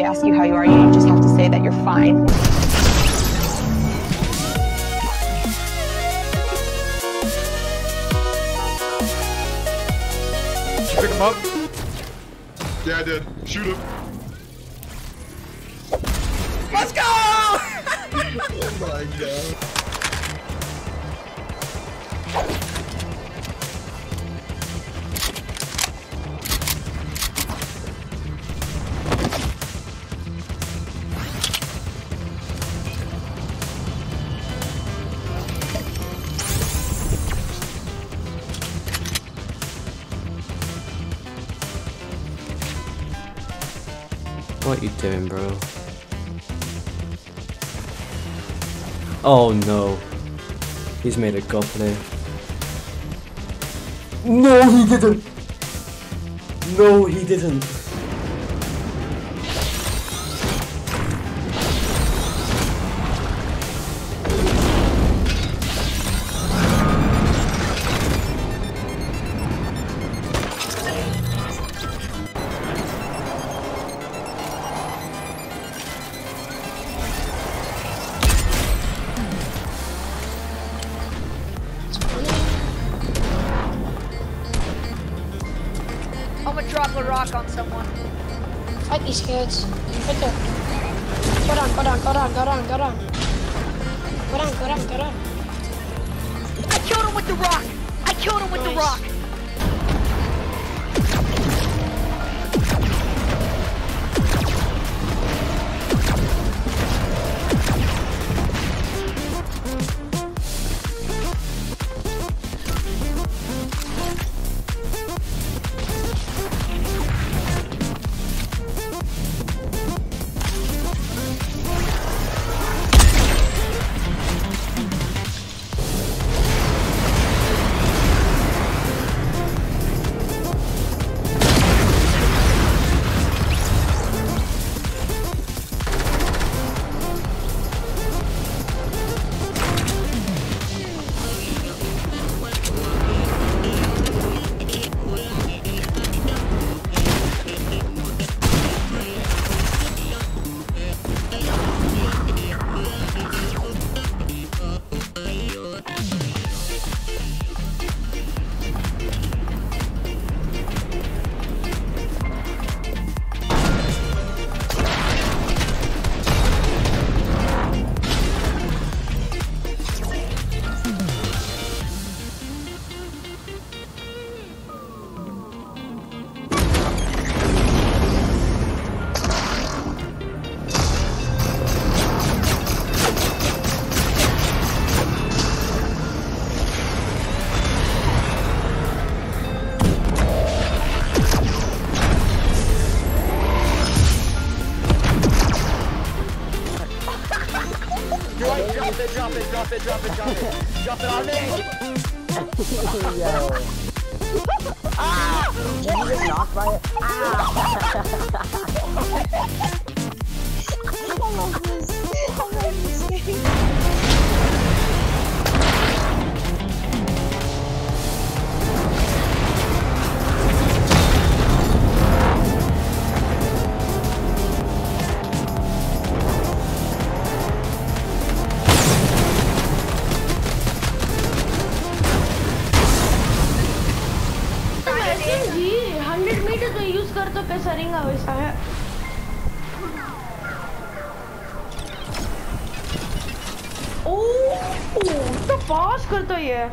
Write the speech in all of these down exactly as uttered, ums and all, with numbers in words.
ask you how you are, you just have to say that you're fine. Did you pick him up? Yeah, I did. Shoot him. Let's go! Oh my god. What you doing, bro? Oh no. He's made a god play. No, he didn't! No, he didn't. I'm gonna drop a rock on someone. Fight these kids. Right there. Go down, go down, go down, go down, go down. Go down, go down, go down. I killed him with the rock! I killed him with Nice. the rock! Drop it, drop it, drop it, drop it, drop it. Drop it on me. Yo. Ah! Did you get knocked by it? Ah! I love this. I love this game. Hundred metre तो use कर तो कैसा रिंगा वैसा है ओह तो पास करता ही है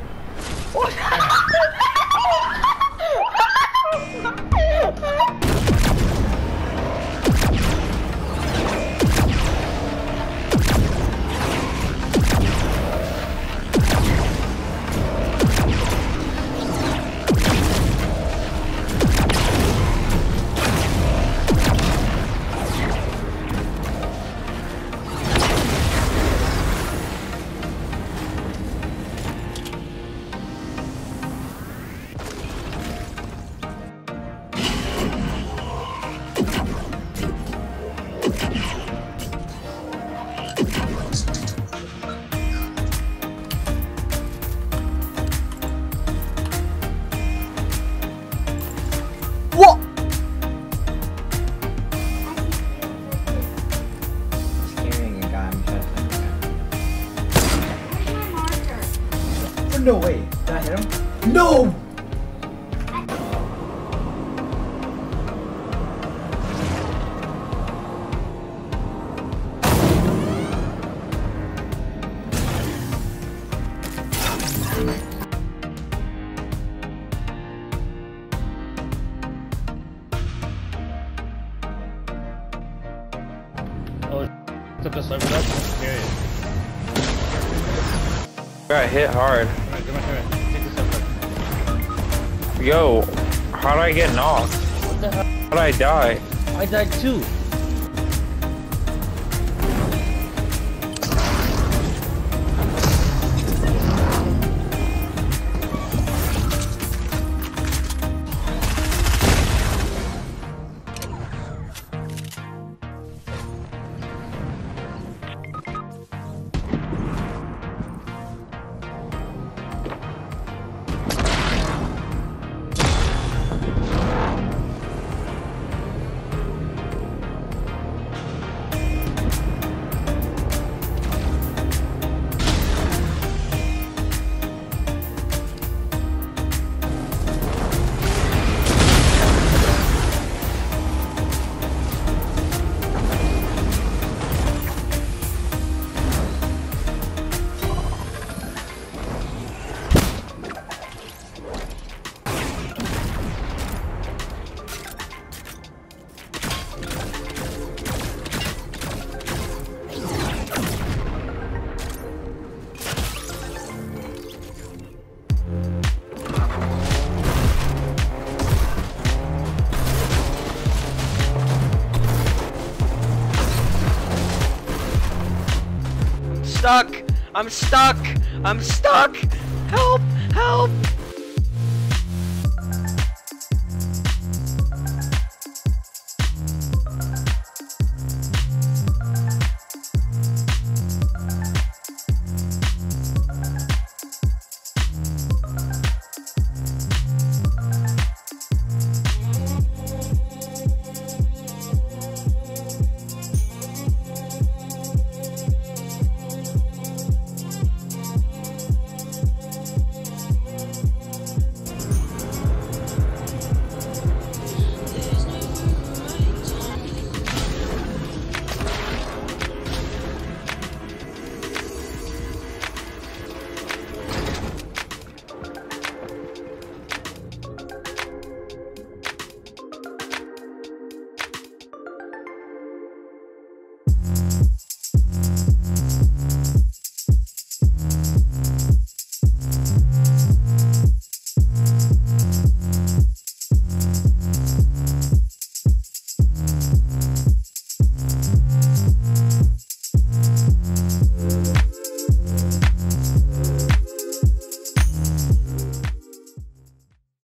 no way. Did I hit him? No! Took a server up. Carry it. Got hit hard. Alright, come on, come on. Take the server. Yo, how did I get knocked? What the hell? How did I die? I died too. Stuck! I'm stuck! I'm stuck! Help! Help! You